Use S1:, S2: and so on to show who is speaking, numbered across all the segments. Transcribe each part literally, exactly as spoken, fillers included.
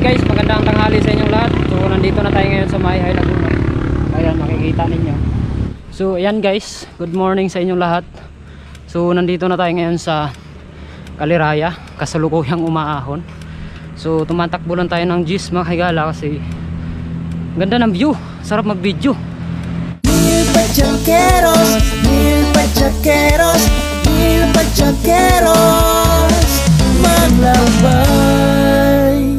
S1: guys, magandang tanghali sa inyong lahat. So nandito na tayo ngayon sa Mayhay, Laguna. Ayan, makikita ninyo. So ayan guys, good morning sa inyong lahat. So nandito na tayo ngayon sa Kaliraya, kasalukuyang umaahon. So tumatakbo lang tayo ng jeez mga higala kasi ganda ng view, sarap mag video.
S2: Mil pachaqueros, mil pachaqueros, mil pachaqueros maglambay.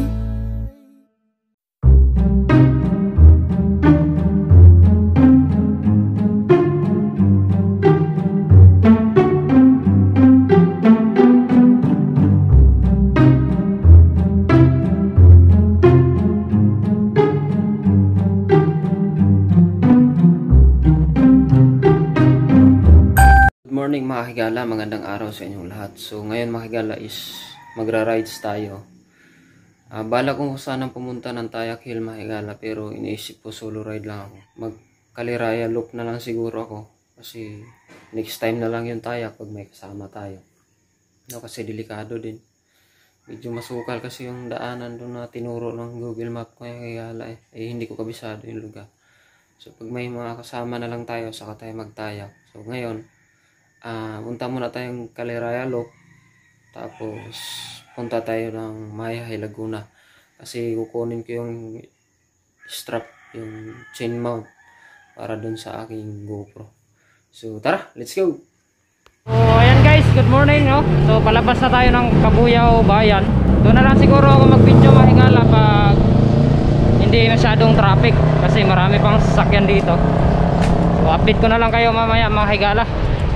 S1: Morning mga higala, magandang araw sa inyong lahat. So ngayon mga higala is magra-rides tayo. uh, Bala kong sanang pumunta ng Tayak Hill mga higala, pero iniisip ko solo ride lang ako. Mag Kaliraya loop na lang siguro ako, kasi next time na lang yung Tayak pag may kasama tayo, no, kasi delikado din. Medyo masukal kasi yung daanan doon na tinuro ng Google Map mga higala eh. eh hindi ko kabisado yung lugar. So pag may mga kasama na lang tayo, saka tayo magtayak. So ngayon Uh, punta muna tayong Kaliraya Loop, tapos punta tayo ng Mayhay, Laguna, kasi kukunin ko yung strap, yung chain mount para dun sa aking GoPro. So tara, let's go. So ayan guys, good morning, no? So palabas na tayo ng Kabuyao Bayan. Doon na lang siguro ako mag video mga higala pag hindi masyadong traffic, kasi marami pang sasakyan dito. So update ko na lang kayo mamaya mga higala.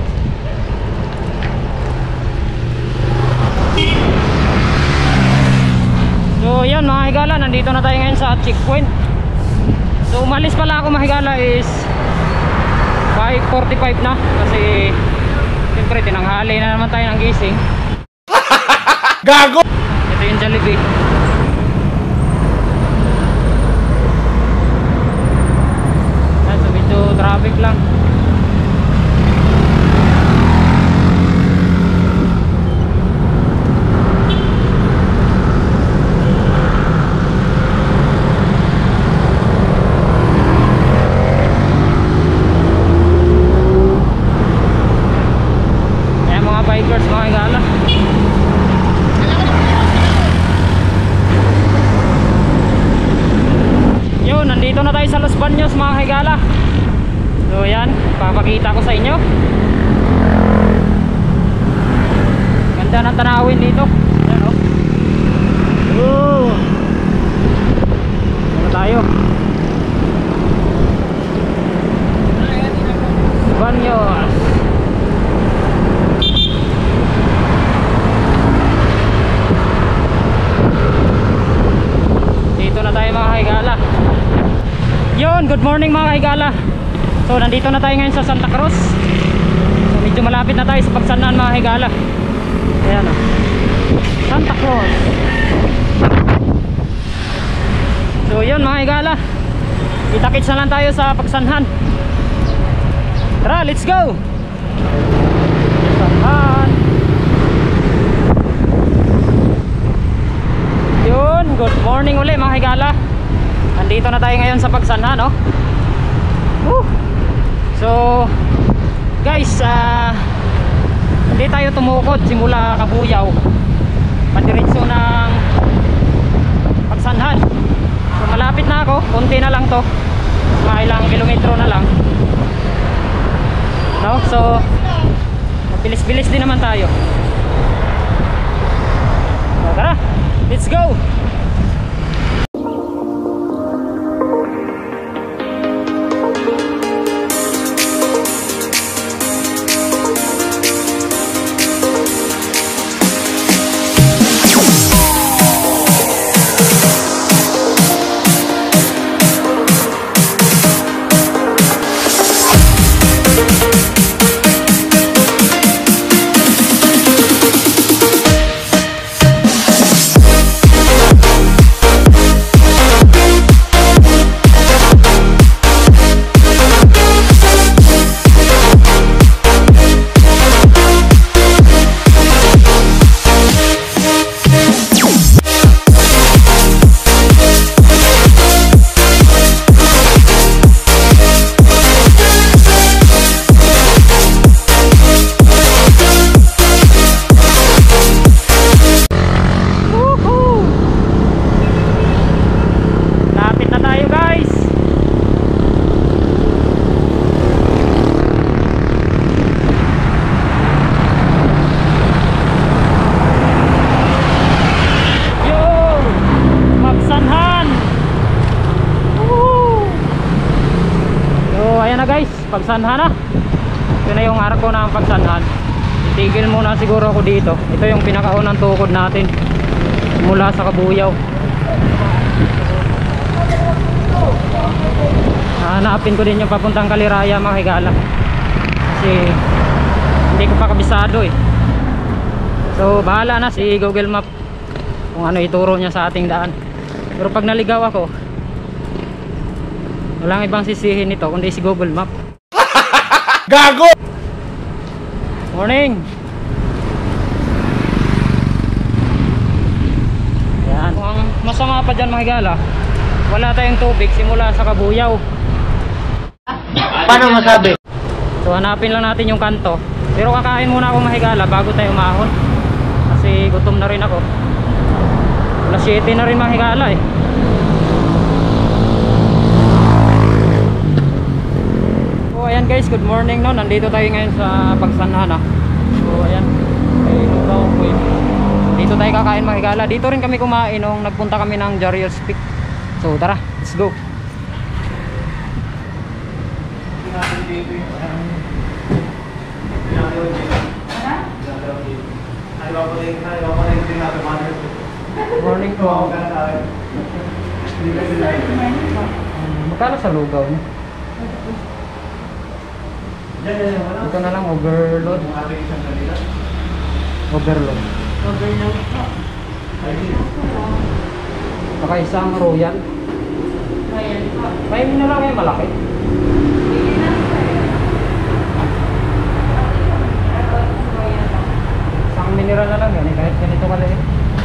S1: So yan mga higala, nandito na tayo ngayon sa checkpoint. So umalis pala ako mga higala is five forty-five na, kasi siyempre tinanghali na naman tayo ng gising. Gago! Ito yung Jollibee. So medyo traffic lang. Nandito na tayo sa Los Baños mga higala. So yan, papakita ko sa inyo. Ganda ng tanawin dito. Ayan o. Oh. Ano tayo? Baños. Dito na tayo mga higala. Yun, good morning mga higala. So nandito na tayo ngayon sa Santa Cruz. So medyo malapit na tayo sa Pagsanaan mga higala. Ayan o, Santa Cruz. So yun mga higala, kita-kits na lang tayo sa Pagsanhan. Tara, let's go. Pagsanhan. Yun, good morning ulit mga higala. Nandito na tayo ngayon sa Pagsanhan, no? Woo! So guys, uh, hindi tayo tumukod simula Kabuyao, padiretso ng Pagsanhan. So malapit na ako, konti na lang to, mga ilang kilometro na lang, no? So bilis-bilis din naman tayo. So tara, let's go.
S3: pagsanhan na. Ito na yung arko ng pagsanhan. Titigil muna siguro ako dito. Ito yung pinakaunang tukod natin mula sa Kabuyaw. Hanapin ko din yung papuntang Kaliraya mga higala, kasi hindi ko pa kabisado eh. So bahala na si Google Map kung ano ituro niya sa ating daan. Pero pag naligaw ako, walang ibang sisihin nito kundi si Google Map.
S2: Gago!
S3: Morning! Yan. Ang masama pa dyan mga higala, wala tayong tubig simula sa Kabuyaw.
S2: Paano masabi?
S3: So hanapin lang natin yung kanto. Pero kakain muna ako mga higala bago tayo umahon, kasi gutom na rin ako. alas siyete na rin mga higala eh. So ayan guys, good morning no. Nandito tayo ngayon sa Pagsanhan. So ayan, ay lugaw ko eh. Dito tayo kakain mga higala. Dito rin kami kumain nung nagpunta kami ng Jarius Peak. So tara, let's go. Morning po. Magkano sa lugaw niyo? Ito na lang, overload. Overload. Overload po. Saka isang royal. Royal po. May na lang yung malaki. Isang mineral na lang yan eh, kahit ganito maliit.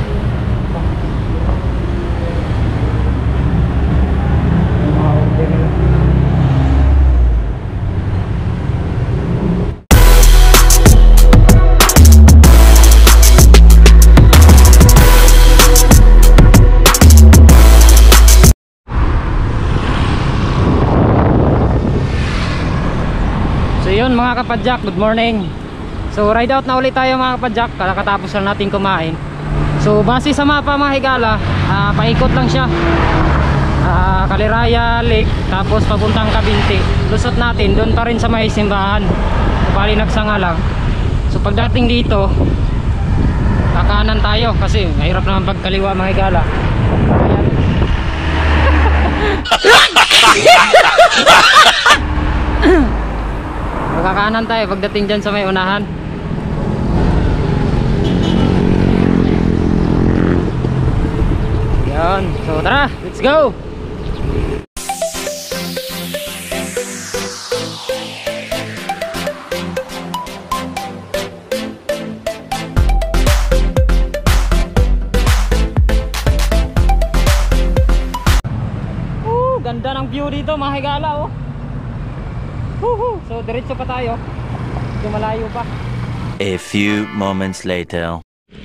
S3: So yun mga kapadyak, good morning. So ride out na ulit tayo mga kapadyak, kakatapos lang natin kumain. So base sa mapa mga higala, uh, paikot lang siya, uh, Kaliraya Lake, tapos papuntang Kabinti. Lusot natin doon pa rin sa may simbahan, bali nagsanga lang. So pagdating dito, kakanan tayo kasi mahirap naman pagkaliwa mga higala. Kakanan tayo pagdating dyan sa may unahan. Yan, so tara, let's go. Uh, ganda ng view dito mga higala oh. Woohoo! So diretso pa tayo, lumalayo pa.
S4: A few moments later.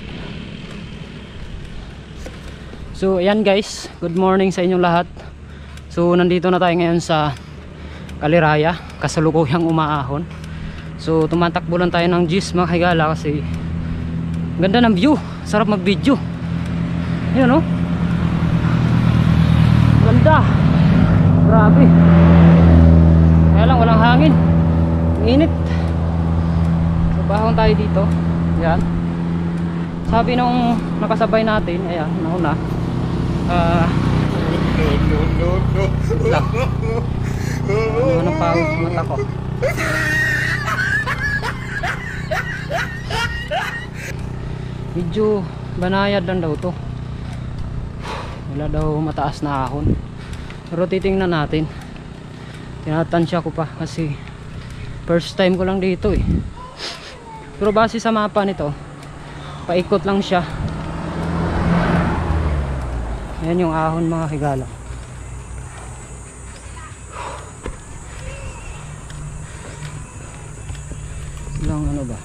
S3: So ayan guys, good morning sa inyong lahat. So nandito na tayo ngayon sa Kaliraya, kasalukuyang umaahon. So tumatakbo lang tayo ng jeez mga higala kasi ganda ng view, sarap mag video. Ayan oh, ganda, grabe. Kaya lang walang hangin, init. So bahon tayo dito. Yan, sabi nung nakasabay natin, ayan, nauna, uh, no, no, no, no. Ano nang pawis sa mata ko. Medyo banayad lang daw to, wala daw mataas na ahon. Pero titingnan natin. Tinatansya ko pa kasi first time ko lang dito eh. Pero base sa mapa nito, paikot lang siya. Ayan yung ahon mga higala. Ilang ano ba?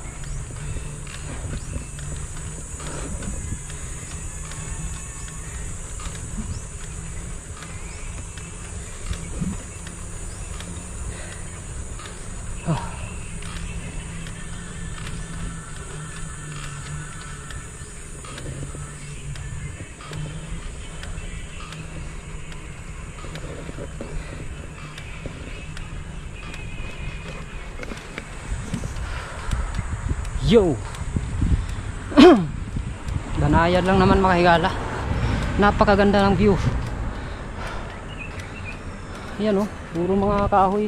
S3: Yo! Banayad lang naman mga higala. Napakaganda ng view. Ayan oh, puro mga kahoy.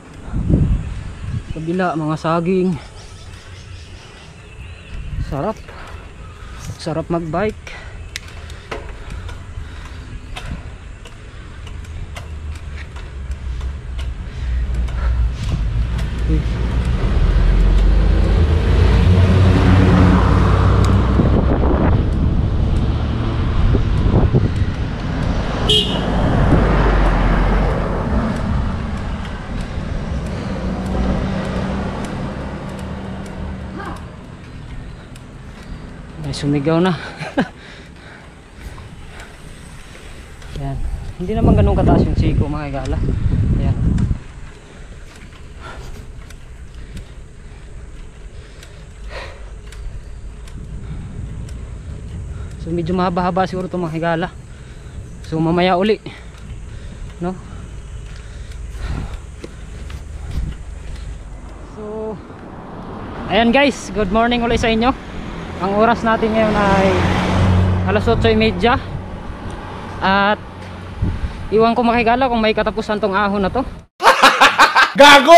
S3: Kabila mga saging. Sarap. Sarap magbike. Ay, sumigaw na. Ayan. Hindi naman ganun kataas yung siko mga higala. Ayan. So medyo mahaba-haba siguro itong mga higala. So mamaya uli, no? So ayan guys, good morning ulit sa inyo. Ang oras natin ngayon ay alas otso y media. At iwan ko mga higala kung may katapusan tong ahon na to.
S2: Gago!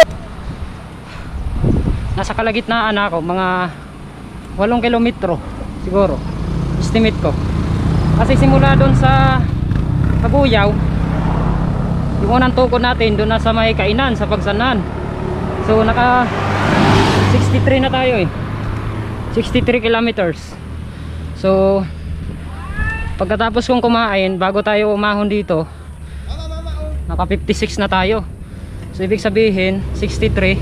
S3: Nasa kalagitnaan ako, mga walong kilometro siguro, estimate ko. Kasi simula doon sa Kabuyaw, yung unang tukod natin doon na sa may kainan sa Pagsanan. So naka sixty-three na tayo eh, sixty-three kilometers. So pagkatapos kong kumain, bago tayo umahon dito, naka fifty-six na tayo. So ibig sabihin sixty-three.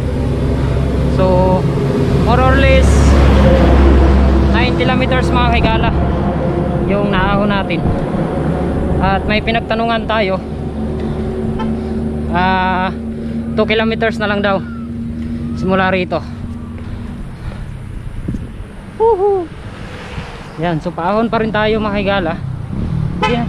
S3: So more or less nine kilometers mga higala yung naahon natin. At may pinagtanungan tayo, ah uh, two kilometers na lang daw simula rito. Woohoo! Yan, so paahon pa rin tayo mga higala. Yan.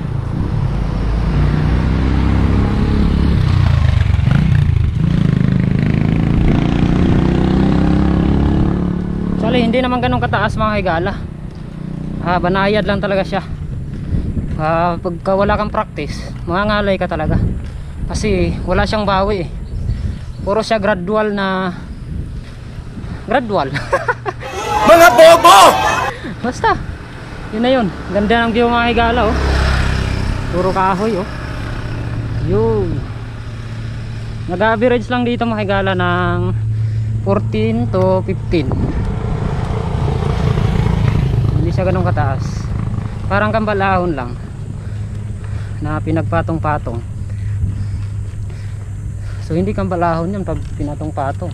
S3: Actually, hindi naman ganun kataas mga higala. Ah, banayad lang talaga siya. Ah, pagka wala kang practice, mangangalay ka talaga. Kasi wala siyang bawi eh. Puro siya gradual na gradual.
S2: Mga bobo!
S3: Basta yun na yun, ganda ng view mga higala oh. Puro kahoy oh. Yun, nag-average lang dito mga higala ng fourteen to fifteen. Hindi siya ganun kataas, parang kambalahon lang na pinagpatong-patong. So hindi kambalahon yun pag pinatong-patong.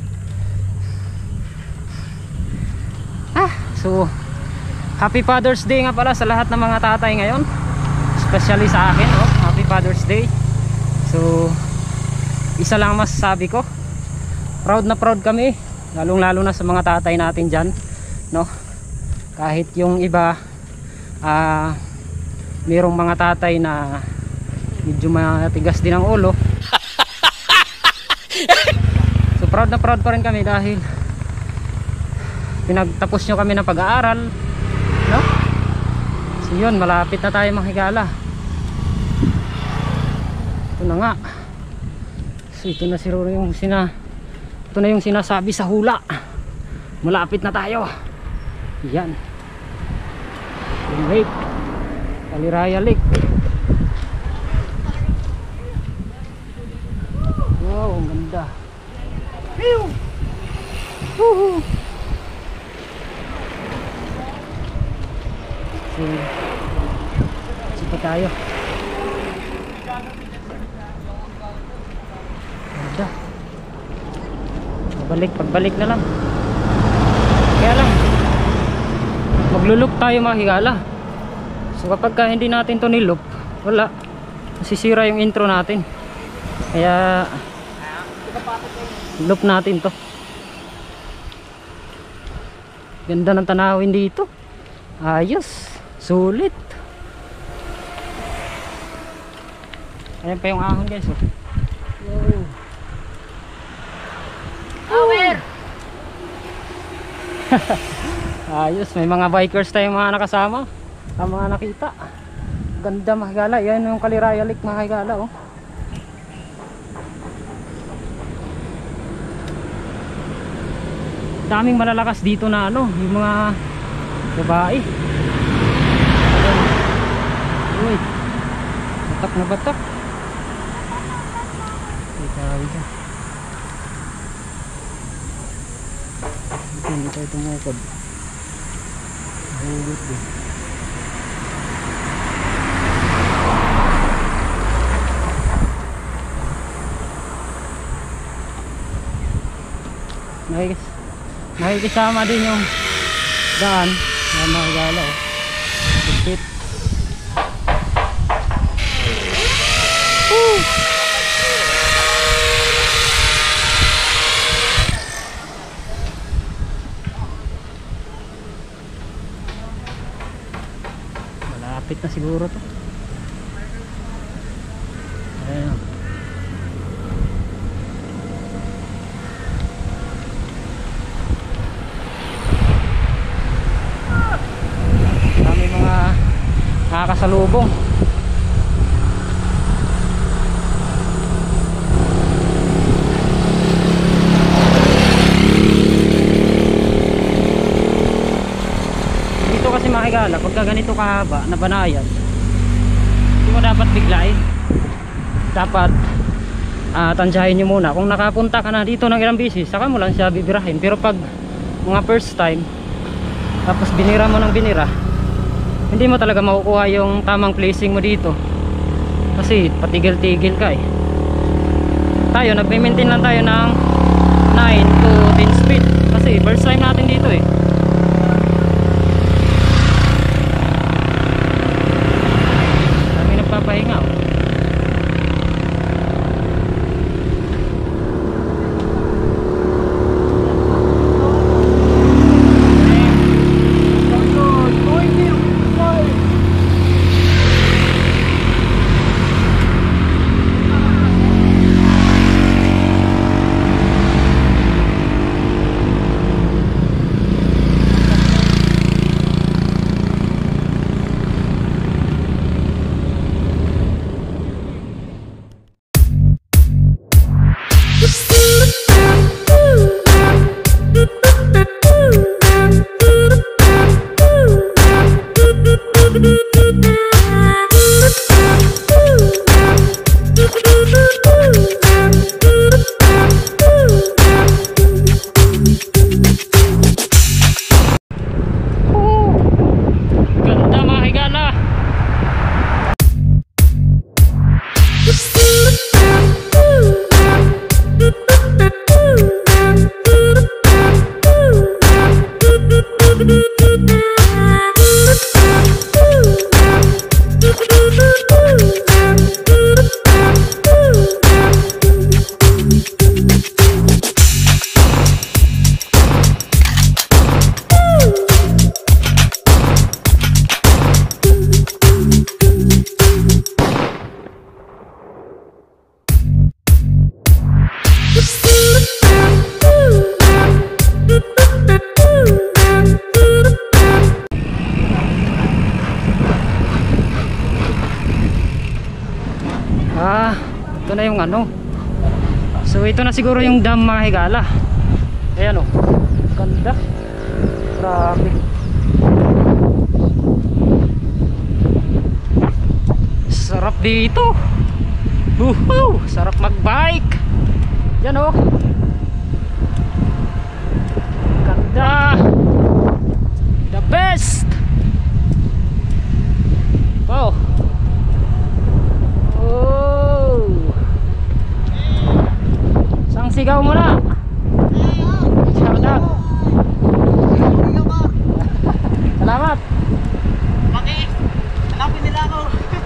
S3: Ah, so Happy Father's Day nga pala sa lahat ng mga tatay ngayon, especially sa akin oh. Happy Father's Day. So isa lang masasabi ko, proud na proud kami, lalong lalo na sa mga tatay natin dyan, no? Kahit yung iba ah uh, mayroong mga tatay na medyo matigas din ang ulo. So proud na proud pa rin kami dahil pinagtapos nyo kami ng pag-aaral, no? So yun, malapit na tayo mga higala. Ito na nga. So ito na siguro yung sina ito na yung sinasabi sa hula, malapit na tayo. Yan yung lake, Kaliraya Lake. Wow, ang ganda. Woohoo! So, sipa tayo. Ganda. Pagbalik, pagbalik na lang. Kaya lang maglulup tayo mga higala. So kapag ka hindi natin to nilup, wala, masisira yung intro natin. Kaya loop natin to. Ganda ng tanawin dito. Ayos, sulit. Ayan pa yung ahon guys oh. Wow. Power. Ayos, may mga bikers tayong mga nakasama. Ang mga nakita. Ganda mga higala. Yan yung Kaliraya Lake mga higala oh. Daming malalakas dito na ano, yung mga babae. Uy. Batak na batak. Ika, ika. Ito, hindi tayo tumukod. Hugot din. Nakikis, nakikisama din yung daan na mga higala oh. Pipit. Woo! Malapit na siguro to. Ayan. Dami mga nakakasalubong. Dito kasi makikala pagka ganito kahaba na banayan, hindi mo dapat biglain. Dapat uh, tansyahin nyo muna. Kung nakapunta ka na dito ng ilang bisis, saka mo lang siya bibirahin. Pero pag mga first time, tapos binira mo ng binira, hindi mo talaga makukuha yung tamang placing mo dito. Kasi patigil-tigil ka eh. Tayo, nagme-maintain lang tayo ng nine to ten speed. Kasi first time natin dito eh. Kami nagpapahinga oh. Ah, ito na yung ano. So ito na siguro yung dam mga higala. Ayan oh. Ganda. Grabe. Sarap dito. Woohoo! Sarap magbike. Yan oh. Ganda. The best. Wow. Oh. Sang sigaw mo na. Shout out. Salamat.
S2: Bakit? Hanapin nila ako.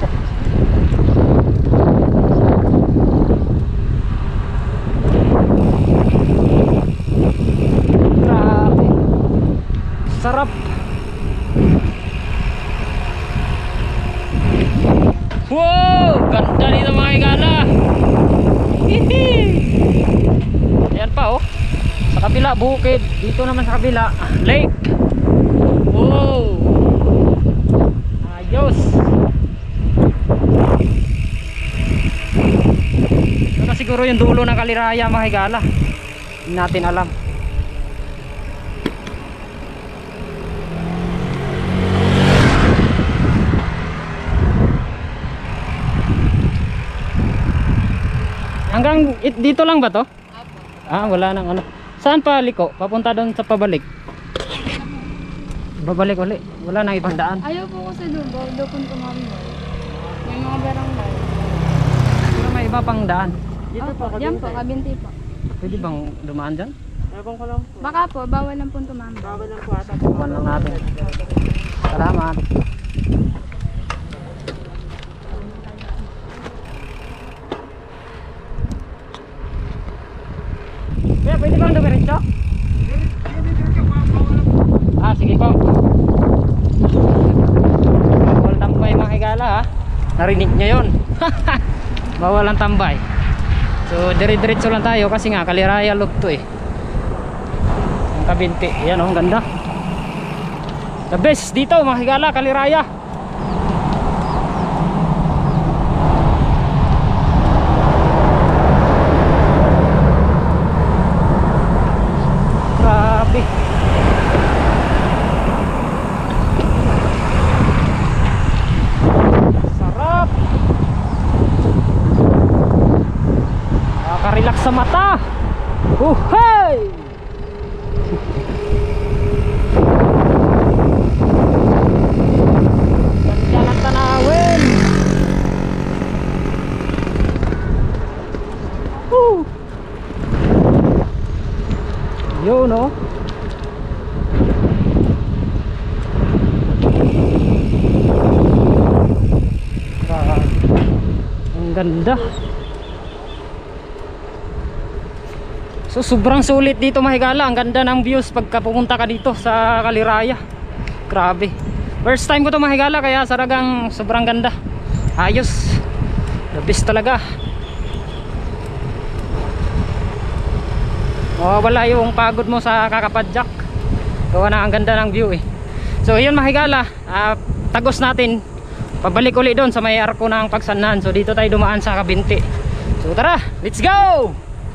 S3: Grabe. Sarap. Wow, ganda dito mga higala. Hihi. Ayan pa oh. Sa kabila bukid, dito naman sa kabila lake. Wow, ayos. Ito na siguro yung dulo ng Kaliraya mga higala, hindi natin alam. Hanggang it, dito lang ba to? Ah, wala nang ano. Saan pa liko? Papunta doon sa pabalik. Babalik ulit. Wala nang ibang daan.
S5: Ayaw po kasi doon. Doon po kami. May mga barangay.
S3: Pero may iba pang daan.
S5: Dito po, yan po, Kabinti po.
S3: Pwede bang dumaan dyan?
S2: Ewan ko lang po.
S5: Baka po, bawal lang po tumama.
S2: Bawal lang po ata.
S3: Tukuan lang natin. Salamat. Kaya pwede bang dumiretso? Ah, sige po. Bawal tambay mga higala ha. Narinig nyo yun. Bawal ang tambay. So dire-diretso lang tayo kasi nga Kaliraya loop to eh. Ang Kabinti. Yan oh, ang ganda. The best dito mga higala, Kaliraya. Grabe. Sarap. Nakaka-relax sa mata. Uhay! Ganda ng tanawin. Woo! Yun oh. Ah, ang ganda. So sobrang sulit dito mga higala. Ang ganda ng views pagka pumunta ka dito sa Kaliraya. Grabe. First time ko to mga higala, kaya saragang sobrang ganda. Ayos. The best talaga. Oh, wala yung pagod mo sa kakapadyak. Gawa na ang ganda ng view eh. So yun mga higala, uh, tagos natin. Pabalik ulit doon sa may arko ng Pagsanhan. So dito tayo dumaan sa Kabinti. So tara, let's go!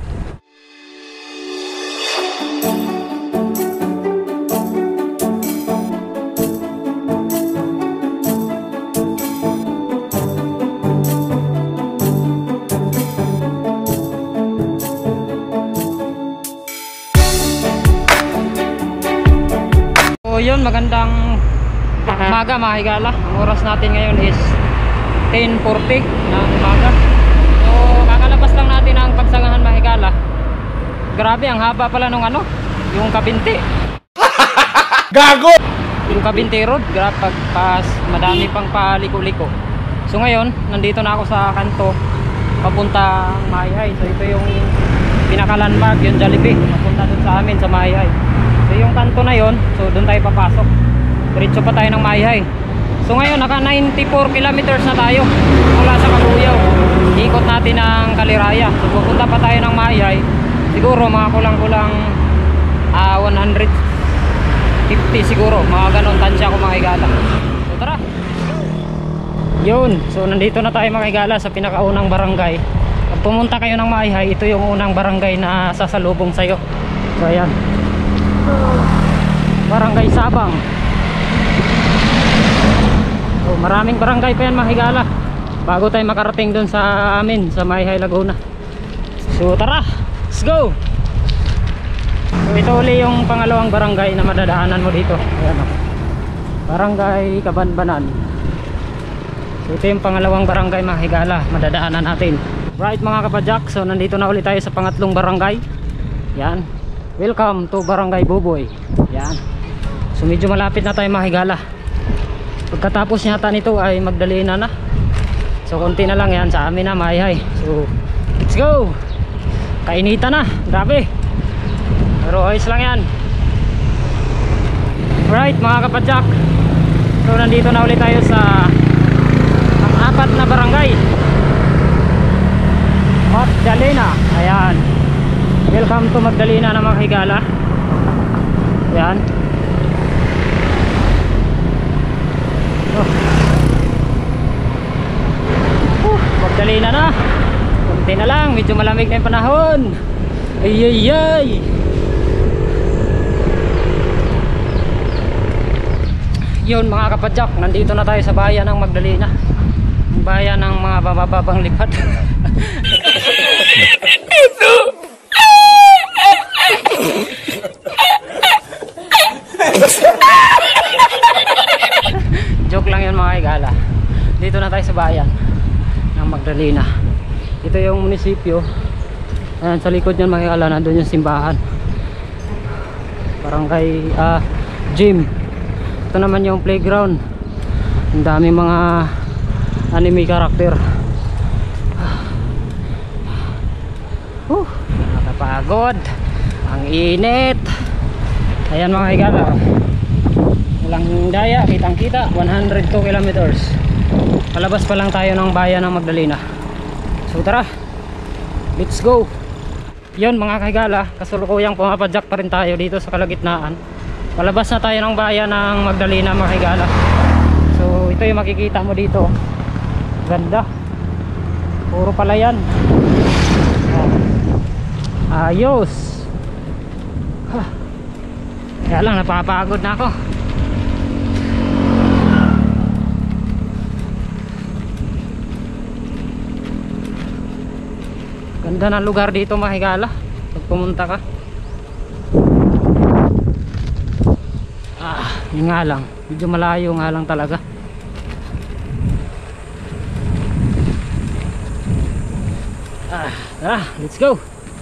S3: So yun, magandang umaga mga higala. Ang oras natin ngayon is ten forty ng umaga. So kakalabas lang natin ang Pagsangahan mga higala. Grabe, ang haba pala nung ano, yung Kabinti. Gago! Yung Kabinti Road, grabe, pagpas, madami pang paliko-liko. So ngayon, nandito na ako sa kanto papunta Mayhay. So ito yung pinaka-landmark, yung Jollibee, papunta dun sa amin sa Mayhay. So yung kanto na yon, so doon tayo papasok. Diretso pa tayo ng Mayhay. So ngayon naka ninety-four kilometers na tayo mula sa Kabuyaw. Ikot natin ang Kaliraya. So pupunta pa tayo ng Mayhay. Siguro mga kulang-kulang uh, one fifty siguro. Mga ganon tansya ko mga higala. So tara. Yun. So nandito na tayo mga higala sa pinakaunang barangay. Pag pumunta kayo ng Mayhay, ito yung unang barangay na sasalubong sa'yo. So ayan. Barangay Sabang. So, maraming barangay pa yan mga higala bago tayo makarating dun sa amin sa Mayhay, Laguna. So tara, let's go. So ito uli yung pangalawang barangay na madadaanan mo dito. Ayan o, Barangay Kabanbanan. So ito yung pangalawang barangay mga higala madadaanan natin. Right mga kapadyak, so nandito na ulit tayo sa pangatlong barangay. Yan, welcome to Barangay Buboy. Yan. So medyo malapit na tayo mga higala. Pagkatapos yata nito ay Magdalena na. So konti na lang yan sa amin na Mayhay. So let's go. Kainita na, grabe. Pero ayos lang yan. Alright mga kapadyak, so nandito na ulit tayo sa ang apat na barangay, Magdalena. Ayan, welcome to Magdalena na mga higala. Yan. Oh. Uh, Magdalena na. Kunti na lang, medyo malamig na yung panahon. Ay ay ay. Yun mga kapadyak, nandito na tayo sa bayan ng Magdalena. Ang bayan ng mga bababang lipat. Joke lang yun mga higala. Dito na tayo sa bayan ng Magdalena. Ito yung munisipyo. Ayan, sa likod nyan mga higala, nandun yung simbahan. Parang kay uh, gym. Ito naman yung playground. Ang dami mga anime karakter. Uh, nakakapagod. Ang init. Ayan mga higala. Walang daya, kitang kita. one hundred two kilometers. Palabas pa lang tayo ng bayan ng Magdalena. So tara, let's go. Yun mga kahigala, kasulukuyang pumapadyak pa rin tayo dito sa kalagitnaan. Palabas na tayo ng bayan ng Magdalena mga kahigala. So ito yung makikita mo dito. Ganda. Puro palayan. Oh. Ayos. Huh. Kaya lang napapagod na ako. Ganda ng lugar dito mga higala pag pumunta ka. Ah, yun nga lang, medyo malayo nga lang talaga. Ah, tara, let's go.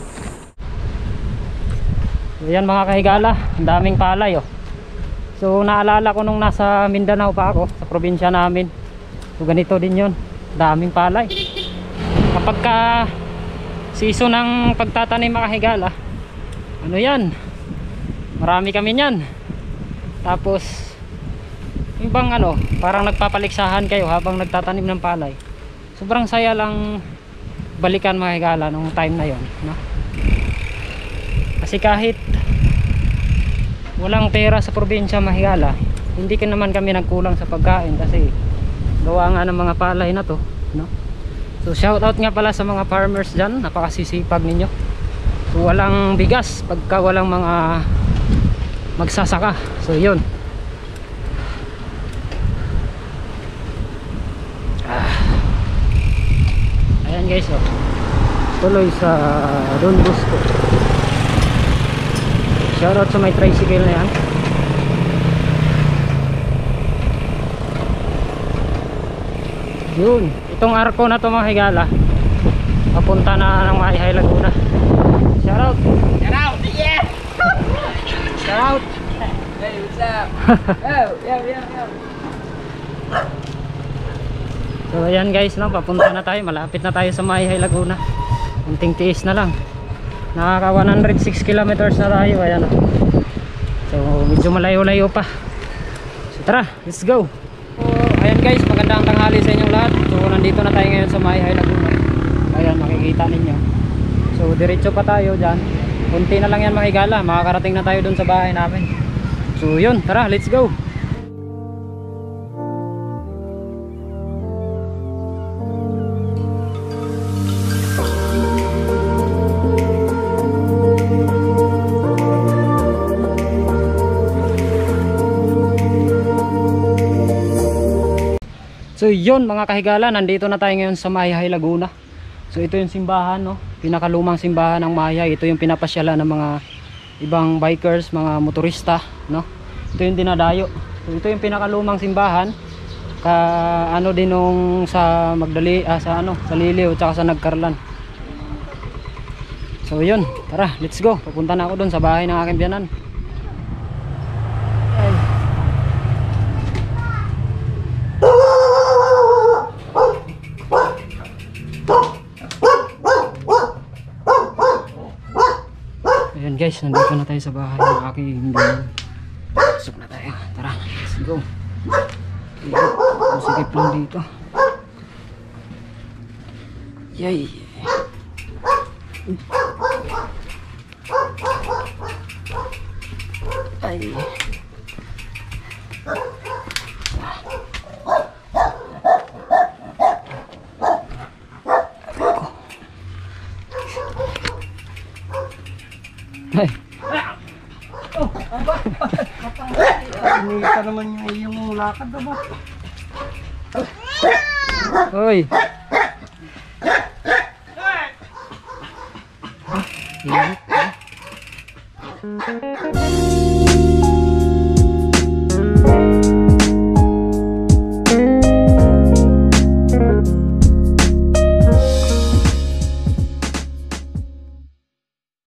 S3: So yan mga kahigala, ang daming palay oh. So naalala ko nung nasa Mindanao pa ako, sa probinsya namin. So ganito din yun, daming palay. Kapag ka season ng pagtatanim mga higala, ano yan, marami kami yan. Tapos yung bang ano, parang nagpapaliksahan kayo habang nagtatanim ng palay. Sobrang saya lang balikan mga higala nung time na yon, no? Kasi kahit walang pera sa probinsya mga higala, hindi ka naman kami nagkulang sa pagkain kasi gawa nga ng mga palay na to, no? So shout out nga pala sa mga farmers dyan, napakasisipag ninyo. So walang bigas pagka walang mga magsasaka. So yun. Ah. Ayan guys oh. Tuloy sa Don Bosco. Shout out sa may tricycle na yan. Yun. Itong arko na to mga higala, papunta na ng Mahihay Laguna. Shout out.
S2: Get out! Yeah!
S3: Shout out.
S2: Hey, what's up? Oh, yeah, yeah, yeah.
S3: So ayan guys, no, papunta na tayo, malapit na tayo sa Mahihay Laguna. Unting tiis na lang. Nakaka one hundred six kilometers na tayo, ayan. So medyo malayo-layo pa. So tara, let's go. So ayan guys, magandang tanghali sa inyong lahat. So nandito na tayo ngayon sa Mahihay Laguna. Ayan, makikita ninyo. So diretso pa tayo dyan. Kunti na lang yan mga higala, makakarating na tayo dun sa bahay namin. So yun, tara, let's go. So yun mga kahigala, nandito na tayo ngayon sa Mahihay Laguna. So ito yung simbahan, no? Pinakalumang simbahan ng Mahihay. Ito yung pinapasyalan ng mga ibang bikers, mga motorista, no? Ito yung dinadayo. So ito yung pinakalumang simbahan. Ka ano din nung sa Magdali, ah, sa ano, sa Liliw at sa Nagkarlan. So yun, tara, let's go. Pupunta na ako doon sa bahay ng aking biyanan. Ayan guys, nandito na tayo sa bahay ng aking biyanan. Pasok na tayo, tara, let's go. Masikip lang dito. Yay. Ay. Ay.
S2: Nita naman yung iyong lakad na ba?
S3: Hoy. Init.